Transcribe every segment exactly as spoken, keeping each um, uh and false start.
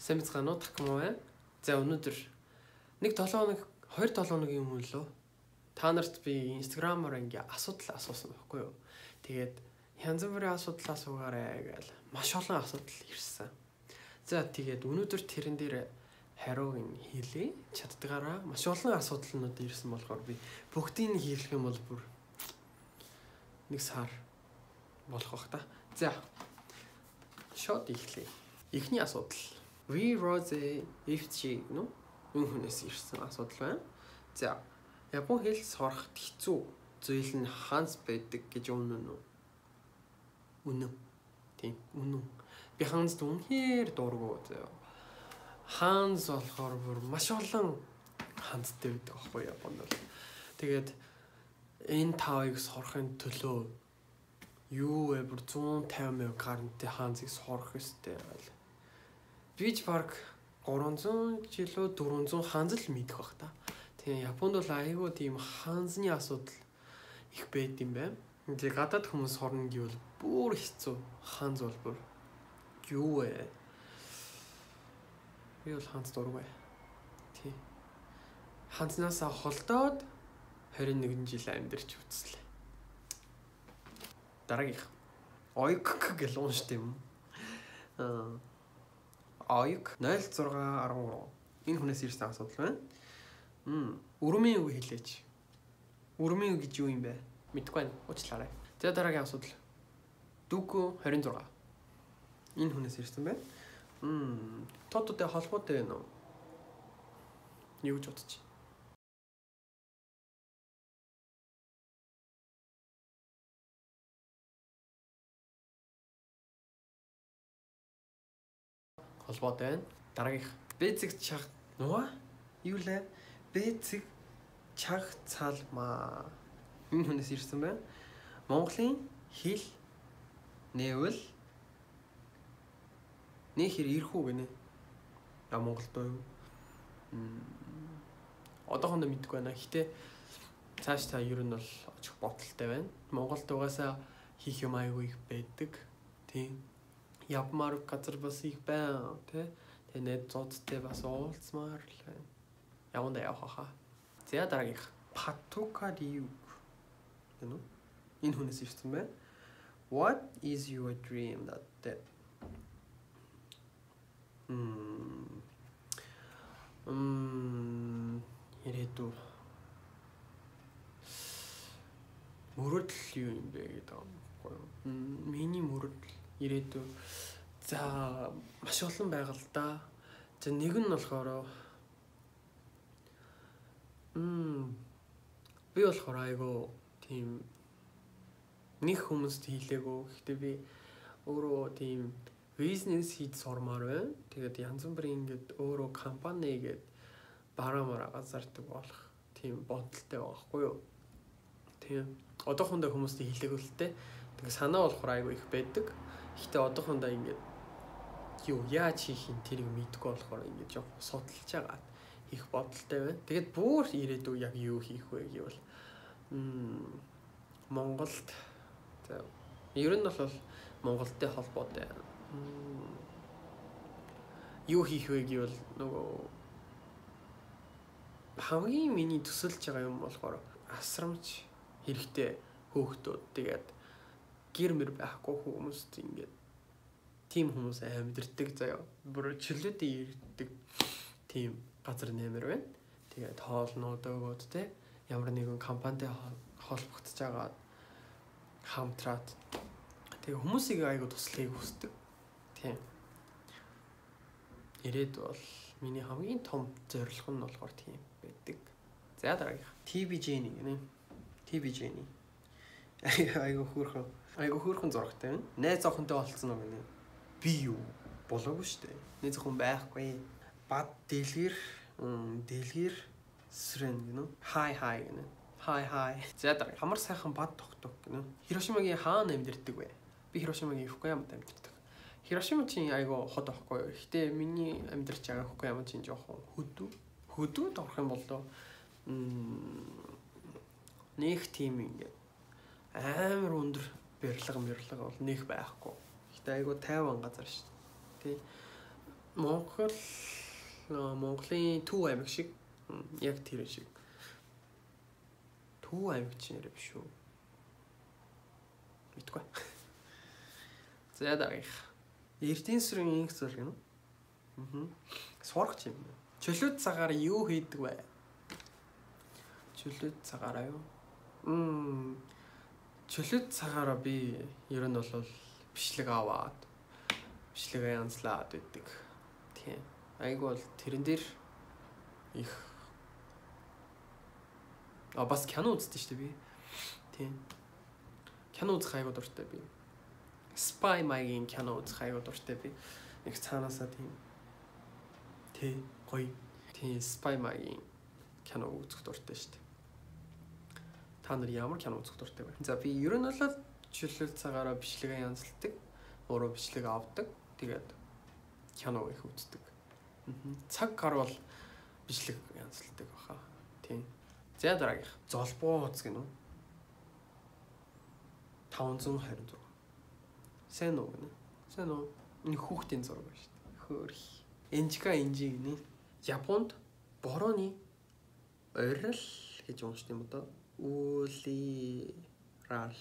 Сайн бацгаана уу тахмаа байна. За өнөөдөр нэг долоо хоног хоёр долоо хоногийн өмнө лөө та нарт би инстаграмаар ингээ асуудал асуусан байхгүй юу. Тэгээд янз бүрийн асуудал асуугаарай гэж маш олон асуудал ирсэн. За тэгээд өнөөдөр тэрэн дээр хариуг нь хийлээ. Чаддгаараа маш олон асуудалнууд ирсэн болохоор би бүгдийг нь хийх юм бол бүр нэг сар болох бах та. За шот ихлээ. Эхний асуудал. We rose if she no энэ хүнээс ирсэн асуудал байна. За Япон хэл сурахад хэцүү зүйл нь ханс байдаг гэж үнэн үү? Үнэн. Тийм үнэн. Би ханс үнэхээр дургу заяа. Ханс болохоор бүр маш олон ханстай байдаг аахгүй Японд бол. Тэгээд энэ тавыг сурахын төлөө юу вэ бүр one fifty мянган гарантай хансыг сурах ёстой байл. Бич парк three hundred жилөө four hundred ханз л мэдэх бах та. Тэгээ Японд бол айгүй тийм ханзны асуудал их байд юм байна. Тэгээ гадаад хүмүүс хорно гэвэл бүр хэцүү. Ханз бол бүр юу вэ? Би бол ханз дургүй. Тий. Ханзнаас холдоод twenty one жил амьдарч үтслээ. Дараагийнх. Ойк гэл ууштай юм. Аа Ойк zero six one three. Энэ хүнээс ирсэн асуудал байна. Мм, өрмийн үг хэлээч. Өрмийн үг гэж юу юм бэ? Мэдгүй байна. Уучлаарай. За дараагийн асуудал. Дүггүй twenty-six. Энэ хүнээс ирсэн байна. Мм, тоттой холбоотой байна уу? Юу гэж бодож байна? Холбоотой байна. Дараагийнх. Бэцэг чаг нуа? Юу лээ? Бэцэг чаг цалмаа. Энэ хүнээс ирсэн байна. Монголын хэл нээвэл нэхэр ирэх үү гинэ? А Монголд юу? Мм. Одоохондоо мэдгүй байна. Гэтэ цааш та ер нь бол очих бодолтой байна. Монголд угаасаа хийх юм аягүй их байдаг. Тийм. Явмаар газар бас их байна, тий. Тэгээ нэт зодтой бас уулзмаар л байна. Яванда явах хаа. За дараагийнх. Патукариу. Гэнэ үү? Энэ хүнээс ирсэн байна. What is your dream that that? Мм. Мм. Ирээдүй. Мөрөдөл юу юм бэ гэдэг юм бэ? Мм, миний мөрөдөл ирээдүй. За маш олон байга л да. За нэг нь болохоор мм би болохоор айгу тийм нэг хүмүүст хийлээгөө. Гэхдээ би өөрөө тийм бизнес хийж сурмаар байна. Тэгээд янз бүрийн ингээд өөрөө компани гээд бараа мараа газардаг болох тийм бодолтой байхгүй юу? Тийм. Одоохондоо хүмүүст хийлээгүүлтэй. Тэгээд санаа болохоор айгу их байдаг. Гэхдээ одоохондоо ингээд юу яаж хийх юм тэрийг мэдгүй болохоор ингээд жоох судалж байгаа их бодолтой байна. Тэгээд бүр ирээдүй яг юу хийх вэ гэвэл мм Монголд за ер нь бол Монголтой холбоотой юу хийх вэ гэвэл нөгөө хамгийн миний төсөлж байгаа юм болохоор асрамж хэрэгтэй хөөхтүүд тэгээд гэр мэр байхгүй хүмүүст ингээд тийм хүмүүс амьдэрдэг заяа. Бүр чөлөөтэй ирдэг тийм газар нэмэр байна. Тэгээд хоолнууд өгөөд те ямар нэгэн компанитай холбогдож байгаа хамтраад тэгээд хүмүүсийг айгу туслахыг хүсдэг. Тийм. Ирээд бол миний хамгийн том зорилго нь болохоор тийм байдаг. За дараагийнх. ти би Jenny гэнэ. ти би Jenny. Айгу хөөрхөн. Айгу хөөрхөн зурагтай байна. Найз охинтой олцсон уу гэнэ. Би юу болоогүй шүү дээ. Найз охин байхгүй. Бад дэлгэр дэлгэр сүрэн гэнэ. Хай хай гэнэ. Хай хай. За дараа. Хамар сайхан бад тогтдог гэнэ. Хирошимагийн хаана амьдэрдэг вэ? Би Хирошимагийн Фукуямад амьдэрдэг. Хирошима чинь айгу хот байхгүй. Гэхдээ миний амьдарч байгаа Фукуяма чинь жоохон хөдөө. Хөдөөд орох юм бол нэг тийм ингээд амар өндөр бэрлэг мэрлэг бол нэг байхгүй. Гэтэ айгу тайван газар шүү дээ. Тий. Монгол Монголын Төв аймаг шиг яг тэр шиг. Төв аймаг ч нэр биш үү? Мэдгүй. За дараах. Эрдэнэ сүрэн инх зүйл гэнэ. Аа. Сурах юм. Чөлөөт цагаар юу хийдэг вэ? Чөлөөт цагаараа юу? Мм. Чөлөөт цагаараа би ер нь бол бичлэг аваад бичлэгээ янзлаад байдаг. Тийм. Айгу бол тэрэн дээр их а бас кино үздэг шүү дээ би. Тийм. Кино үзэх айгу дуртай би. Spy Mike-ийн кино үзэх айгу дуртай би. Их цаанаасаа тийм. Тэ гоё. Тийм Spy Mike-ийн кино үзэх дуртай шүү дээ. Та нар ямар кино үзэх дуртай вэ? За би ер нь бол чөлөөлт цагаараа бичлэгээ янзалдаг. Өөрөө бичлэг авдаг. Тэгээд кино их үздэг. Цаг гарвал бичлэг янзалдаг баха. Тийм. За дараагийнх. Золбооц гэнэ үү? таван зуун двадцать шесть. Сайн уу гэнэ? Сайн уу? Энэ хүүхдийн зураг ба шүү дээ. Хөөх. Энжика энжи гэнэ. Японд борооны орил гэж уншдаг юм даа. Үлирал.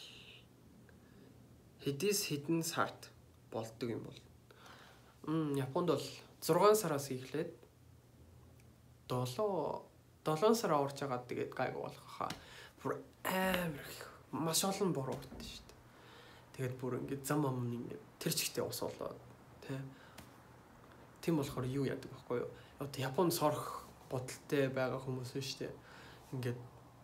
Хэдис хэдэн сард болдог юм бол. Мм Японд бол зургаан сараас эхлээд долоо сар орж байгаа тэгээд гайгүй болох хаа. Бүр амар их маш олон бороо урдсан шүү дээ. Тэгээд бүр ингээд зам ам ингээд тэр чигтээ ус болоод тий. Тийм болохоор юу яадаг байхгүй юу? Одоо Японд сорох бодолтой байгаа хүмүүс шүү дээ. Ингээд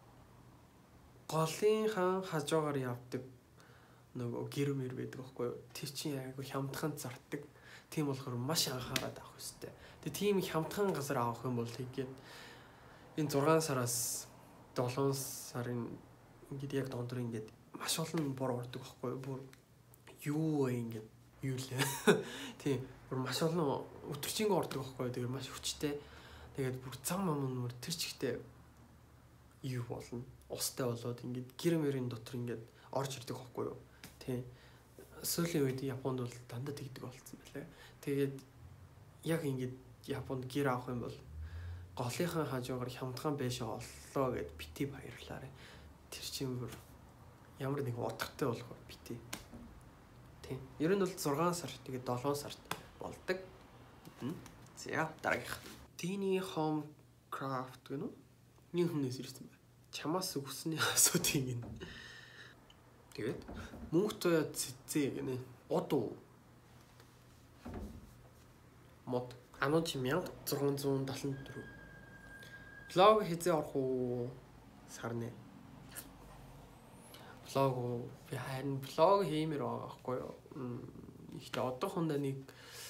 голынхан хажуугаар явдаг нөгөө гэр мэр байдаг байхгүй юу? Тэр чинь айгу хямдхан зартдаг. Тийм болохоор маш анхаарал авах хэрэгтэй. Тэгээ тийм хямдхан газар авах юм бол тэгээд энэ зургаан сараас долоо сарын ингээд яг дондор ингээд маш олон бор ордог байхгүй юу? Бүр юу вэ ингээд юу лээ. Тийм бүр маш олон өтөрчинг ордог байхгүй юу? Тэгээ маш хүчтэй. Тэгээд бүр зам амнуур тэр чигтээ юу болно? Устай болоод ингээд гэр мэрийн дотор ингээд орж ирдэг байхгүй юу? Тийм. Сүүлийн үед Японд бол дандаа тэгдэг болсон байлаа. Тэгээд яг ингээд Японд гэр авах юм бол голынхан хажуугаар хямдхан байшаа оллоо гэд бити баярлаарэ. Тэр чинь бүр ямар нэг утгатай болох бити. Тийм. Ер нь бол зургаан сар тэгээд долоо сард болдог. За дараагийнх. Tiny Home Craft гэнэ үү? Нэг хүнээс ирсэн байна. Чамаас өгсөний асуудыг гинэ. Тэгээд мөнгөтэй цэцээ гинэ. Одуу. Мод анууд мянга зургаан зуун далсан дөрөв. Влог хийзээ орох уу? Сарны. Влог би харин влог хиймээр байгаа байхгүй юу? Ихтэй одоохондоо нэг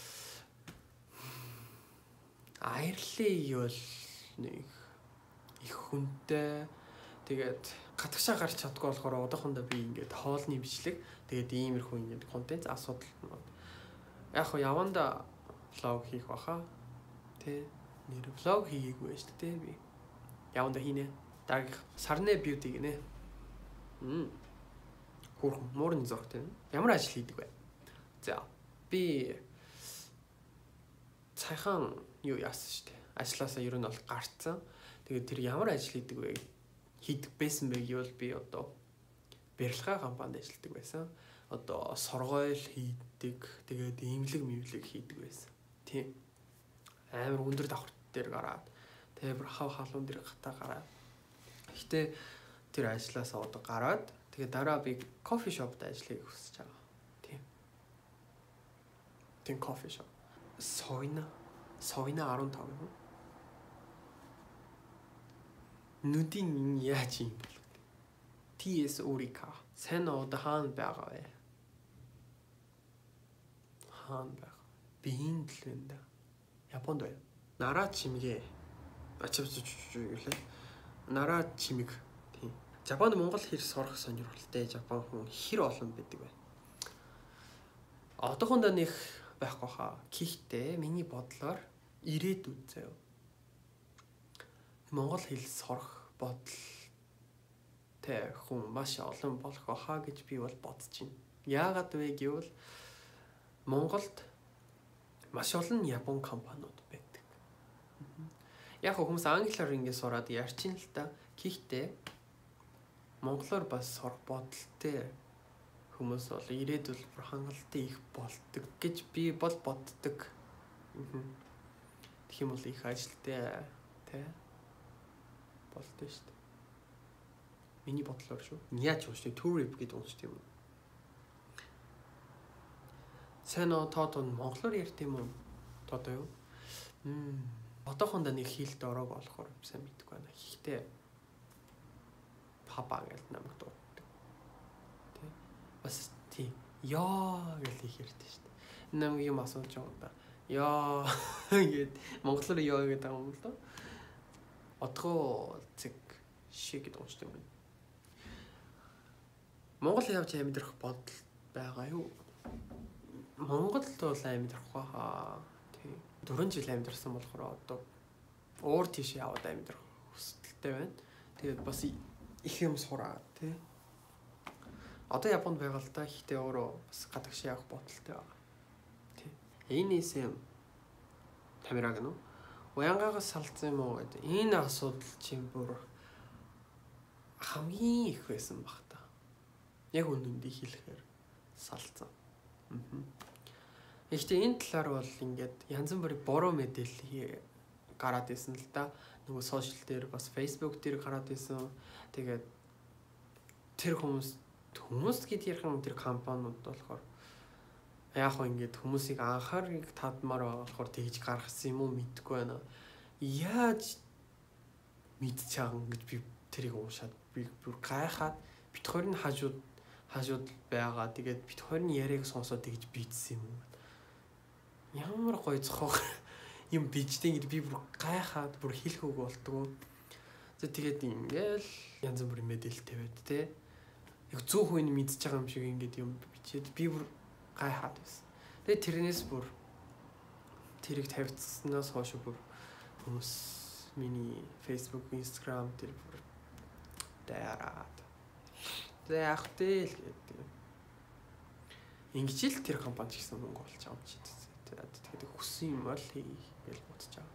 Аярлалыг бол нэг их хүнтэй тэгээд гатгашаа гарч чадгүй болохоор одоохондоо би ингээд хоолны бичлэг тэгээд иймэрхүү ингээд контент асуудал яг хоо яванда влог хийх баха тэ нэр влог хийгээгүй шүү дээ би яванда хийнэ даг сарны бьюти гинэ м хурх морин зогтой ямар ажил хийдэг вэ за би цайхан юу яасан шүү дээ ажлаасаа ер нь бол гарцсан тэгээд тэр ямар ажил хийдэг вэ хийдэг байсан бэ гэвэл би одоо барилгын компанид ажилладаг байсан. Одоо соргойл хийдэг, тэгээд имлэг мөвлэг хийдэг байсан. Тийм. Амар өндөр давхар дээр гараад, тэгээд хав халуун дээр гата гараад. Гэхдээ тэр ажлаасаа одоо гараад, тэгээд дараа би кофе шопд ажиллахыг хүсэж байгаа. Тийм. Тийм кофе шоп. Сойна, Сойна арван тав юм. Нүдийн яаж юм бол ти эс Урика сайн одоо хаана байгаа вэ? Хаана байгаа? Биеийн дэлгэнд Японд байна. Нараа чимгээ ачивч гэлээ. Нараа чимэг тийм. Japонд Монгол хэл сурах сонирхолтой Japон хүн хэр олон байдаг вэ? Одоохондоо нэх байхгүй хаа. Гэхдээ миний бодлоор ирээдүйд заяа. Монгол хэл сурах бодол тэ хүн маш олон болох байхаа гэж би бол бодож байна. Яагаад вэ гэвэл Монголд маш олон Япон компаниуд байдаг. Яг хүмүүс англиар ингэ сураад ярьж ин л та. Гэхдээ монголоор бас сурах бодолтой хүмүүс бол ирээдүйд бүр хангалттай их болдог гэж би бол боддог. Тэгэх юм бол их ажилтай тий болдог шүү дээ. Миний бодлоор шүү. Яаж уншдаг? Tourip гэдэг уншдаг юм. Сайн оо тоотон монголоор ярьд юм уу? Тоото юу? Мм. Одоохондоо нэг хийлд ороог болохоор сайн мэдгүй байна. Гэхдээ папа гэж намайг дууддаг. Тэ. Бас тий. Яа гэж их ярьдээ шүү дээ. Намайг юм асууж байгаа. Яа гэд монголоор яа гэдэг юм л доо. Отгоо цэг шиг гэдэг уншдаг юм. Монгол явж амьдрах бодол байгаа юу? Монголд бол амьдрах хаа. Тий. дөрвөн жил амьдарсан болохоор одоо өөр тийш яваад амьдрах хүсэлтэй байна. Тэгээд бас их юм сураа тий. Одоо Японд байгаа л та ихтэй өөрөө бас гадагш явах бодолтой байгаа. Тий. Энэс юм камераг нь уянгаагаас салцсан юм уу гэдэг. Энэ асуудал чинь бүр хамгийн их байсан баг та. Яг үнэндээ хэлэхээр салцсан. Аа. Гэхдээ энэ талаар бол ингээд янз бүрийн буруу мэдээлэл гараад ирсэн л да. Нөгөө сошиал дээр бас Facebook дээр гараад ирсэн. Тэгээд тэр хүмүүс хүмүүс гэд ярих юм тэр компаниуд болохоор яг хөө ингээд хүмүүсийг анхаарыг татмаар байгаа болохоор тэгж гаргасан юм уу мэдэхгүй байна. Яаж мэдчихээн гэж би тэрийг уушаад би бүр гайхаад бит хоёрын хажууд хажууд байгаа. Тэгээд бит хоёрын яриаг сонсоод тэгж бийдсэн юм уу. Ямар гоё цохоо юм бичдэг ингэ би бүр гайхаад бүр хэлэх үг болдгоо. Тэгээд ингээл янз бүрийн мэдээлэлтэй байд те. Яг зөв хүн мэдчихэж байгаа юм шиг ингээд юм бичээд би бүр гайхаад байсан. Тэгээд тэрнээс бүр тэрийг тавьчихснаас хойш бүр хүмүүс миний Facebook, Instagram дээр бүр дайраад. Заах тэл гэдэг. Ингэж л тэр компани ч гэсэн мөнгө олж байгаа юм чи. Тэгээд хүссэн юм бол хий гэж бодож байгаа.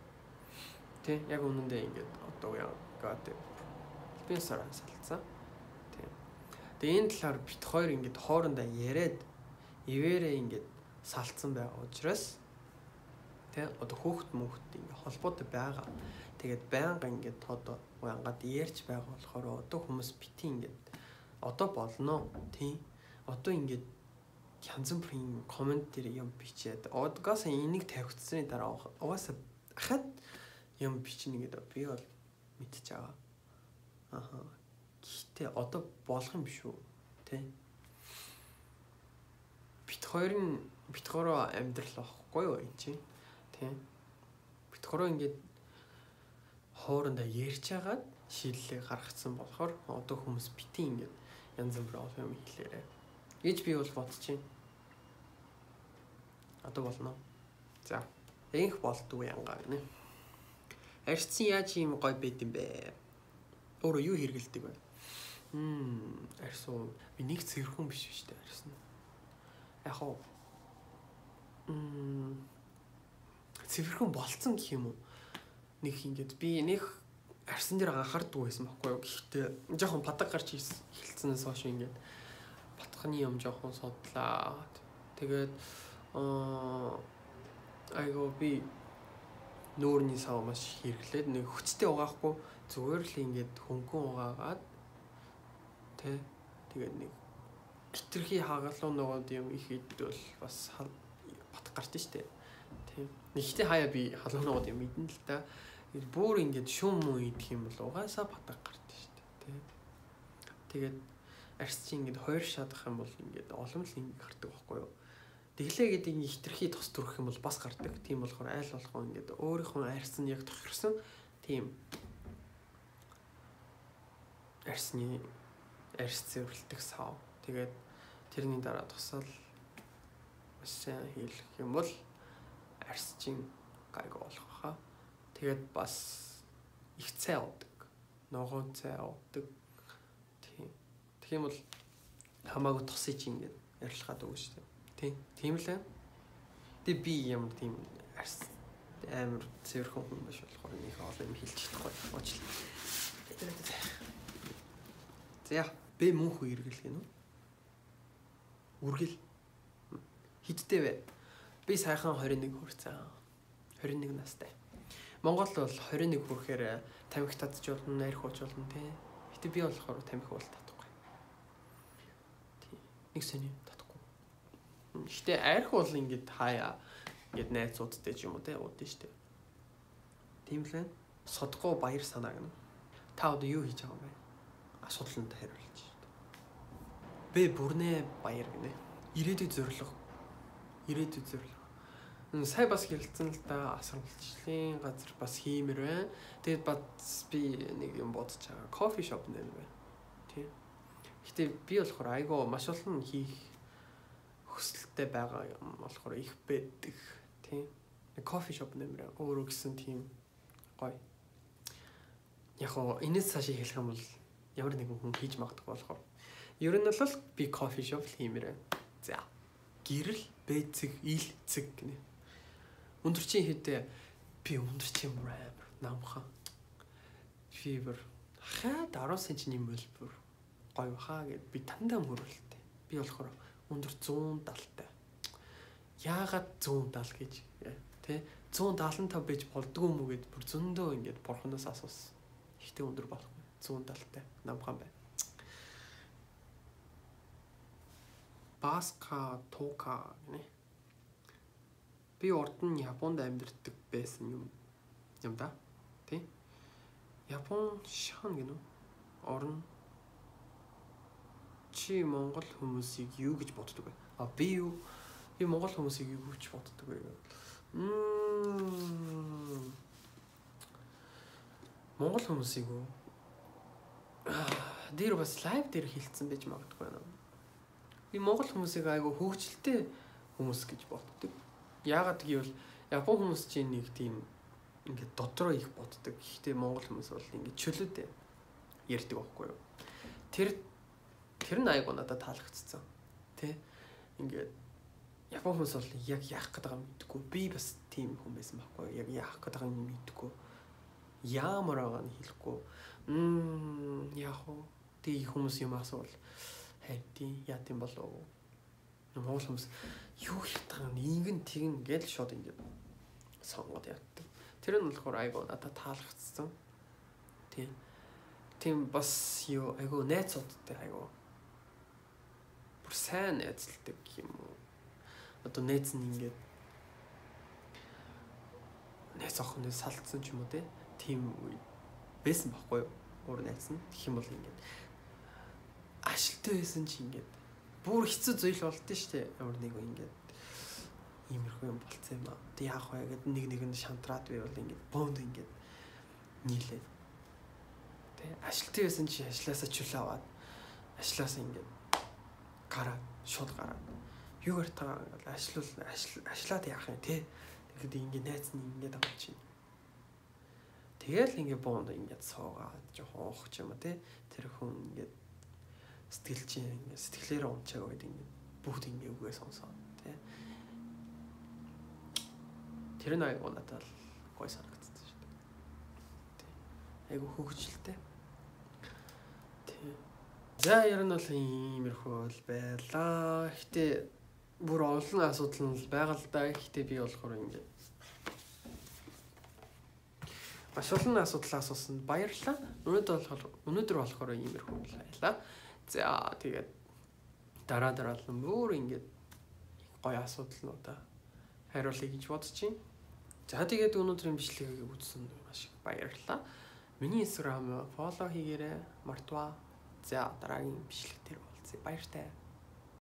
Тэ яг үнэндээ ингээд одоо яагаад Филиппинсаар салцсан. Тэ. Тэгээд энэ талаар бит хоёр ингээд хоорондоо яриад ивэрээ ингээд салцсан байгаа учраас тэ одоо хөөхт мөхт ингээд холбоотой байгаа. Тэгээд байнга ингээд одоо уянгаад ярьж байгаа болохоор одоо хүмүүс бити ингээд одоо болно. Тий. Одоо ингээд янз бүрийн комент дээр юм бичээд одгоос энийг тавьчихсны дараа угаасаа ахад юм бичнэ гэдэг би бол мэдчихэж байгаа. Аха. Гэхдээ одоо болох юм биш үү? Тэ. Бит хоёрын бит хоёроо амьдрал واخгүй юу энэ чинь? Тэ. Бит хоёроо ингээд хоорондоо ярьж хагаад шийдлээ гаргацсан болохоор одоо хүмүүс бити ингээд янз бүрийн юм хэлээрээ гэж би бол бодож байна. Одоо болно. За. Энх болдгүй янгаа гинэ. Арьцсан яаж юм гоё байд юм бэ? Өөрөө юу хэргэлдэг вэ? Мм, арьсуу би нэг цэвэрхэн биш шүү дээ арьсан. Яг хоо мм цэвэрхэн болцсон гэх юм уу? Нэг ингээд би нэг арьсан дээр анхаардаг байсан байхгүй юу? Гэхдээ жоохон падаг гарч эхэлснээс хойш ингээд батхны юм жоохон судлаа. Тэгээд аа айгоо би нүүрний сав маш хэрэглээд нэг хүчтэй угаахгүй зүгээр л ингээд хөнгөн угаагаад тэ тэгээд нэг хитрхи хагалуу ногоод юм их идвэл бас бат гарч штэ тийм нэгтэй хаяа би халуун ногоод юм идэн л та бүр ингээд шүм муу идэх юм бол угаасаа батаг гарч штэ тийм тэгээд арьс чинь ингээд хоёр шатах юм бол ингээд олон л ингээд гардаг байхгүй юу. Тэглээ гэдэг нь хитрхи тос төрөх юм бол бас гардаг. Тийм болохоор айл болгоо ингээд өөрийнхөө арьс нь яг тохирсон тийм арьсны арьс цэвэрлдэг сав. Тэгээд тэрний дараа тусаал маш сайн хийх юм бол арьс чинь гайг болох хаа. Тэгээд бас их цай уудаг. Ногоон цай уудаг. Тийм. Тэгэх юм бол хамаагүй тусыг чинь ингээд арилгаад өгнө шүү дээ. Тийм л ээ. Тэг би ямар тийм арс амар цэвэрхэн хүн биш болохоор нэг олон юм хэлж чадахгүй уучлаа. За би мөнх үргэлэх гэнэ үү? Үргэл хидтэй вэ? Би сайхан twenty one хүрсэн. twenty one настай. Монгол бол twenty one хүрэхээр тамхи татчихулна, арх уучулна тий. Гэтэ би болохоор тамхи бол татахгүй. Тий. Нэг сони татахгүй. Гэтэ арх бол ингээд хаяа ингээд найзуудтай ч юм уу тий уудэн штэ. Тийм л байна. Содгоо баяр санаа гэнэ. Та одоо юу хийж байгаа юм бэ? Асуудланд хариулж штэ. Би бүрнээ баяр гэнэ. Ирээдүйд зориг. Ирээдүйд зориг. Сая бас хэлсэн л да асрамжлалын газар бас хиймэр байна. Тэгээд бас би нэг юм бодож байгаа. Кофе шоп нэр байна. Тийм. Гэтэ би болохоор айгаа маш олон хийх хүсэлтэй байгаа юм болохоор их байдаг. Тийм. Нэг кофе шоп нэмэр өөрөө гэсэн тийм гоё. Яг оо энэс цаашаа хэлэх юм бол ямар нэгэн хүн хийж магадгүй болохоор ер нь бол би кофе шоп хиймэр байна. За. Гэрэл бэцэг ил цэг гэнэ. Өндөрчин хэдэ би өндөрчин амар намхан. Фивер хаа ten сантиметр нэмэлбэр гоё хаа гэд би тандаа мөрөлтэй. Би болохоор өндөр one seventy тай. Яагаад one seventy гэж тий one seventy-five байж болдгоо юм уу гэд бүр зөндөө ингээд бурханаас асуусан. Ихтэй өндөр болохгүй. one seventy тай намхан бай. Баска тока гэнэ. Би урд нь Японд амьдардаг байсан юм юм да. Тий? Япон шаан гэнэ үү? Орн чи Монгол хүмүүсийг юу гэж боддог вэ? А би юу? Би Монгол хүмүүсийг юу гэж боддог вэ? Мм. Монгол хүмүүсийг үү? Дээр бас лайв дээр хэлсэн байж магадгүй байна. Би Монгол хүмүүсийг айгу хөвгчлөлтэй хүмүүс гэж боддог. Яагаад гэвэл Япон хүмүүс чинь нэг тийм ингээд дотроо их боддог. Гэхдээ Монгол хүмүүс бол ингээд чөлөөтэй ярьдаг байхгүй юу? Тэр тэр нь айгу надад таалагдсан. Тэ? Ингээд Япон хүмүүс бол яг яах гээд байгааг мэдгүй. Би бас тийм хүн байсан байхгүй юу? Яг яах гээд байгааг мэдгүй. Ямар байгааг нь хэлэхгүй. Мм яах вэ? Тэг хүмүүс юм асуувал хайдیں۔ Яа тийм болов уу? Монгол хүмүүс юу хийх тагаа нэгэн тэгэн гэл шууд ингээд сонгоод яддаг. Тэр нь болохоор айгуу надад таалагдсан. Тийм. Тийм бас юу айгуу найзуудтай айгуу бүр сайн найзлдаг юм уу? Одоо найз нь ингээд найз охины салцсан ч юм уу те? Тийм байсан байхгүй юу? Өөр найз нь гэх юм бол ингээд ажилттай байсан чи ингээд бүр хэцүү зүйл болдсон шүү дээ. Ямар нэг юм ингээд иймэрхүү юм болцсон юм аа. Тэг яах вэ гэд нэг нэг нь шантраад байвал ингээд бонд ингээд нийлээ. Тэг ажилттай байсан чи ажилласаа чөлөө аваад ажилласаа ингээд гараад шууд гараад юугаар таа ингээд ажиллал ажиллаад яах юм те. Тэгэхэд ингээд найз нь ингээд авах чинь. Тэгэл ингээд бонд ингээд суугаад жоохон уух ч юм уу те. Тэр хүн ингээд сэтгэл чинь ингээд сэтгэлээрээ унчаагаа гэдэг ингээд бүгд ингээд үгээ сонсоо тий. Тэр нь айгуу надад гой санагдсан шүү дээ. Тий. Айгуу хөвгчлээ. Тий. За ер нь бол иймэрхүү бол байлаа. Гэтэ бүр олон асуудал нь байгаа л да. Гэтэ би болохоор ингээд маш олон асуудал асуусан баярлалаа. Өнөөдөр болохоор өнөөдөр болохоор иймэрхүү байлаа. За тэгээд дараа дараа л бүр ингээд гоё асуудалнуудаа хариулъя гэж бодож байна. За тэгээд өнөөдрийн бичлэгийг үзсэн маш их баярлалаа. Миний Instagram follow хийгээрэй. Мартва. За дараагийн бичлэг дээр уулзъя. Баяртай.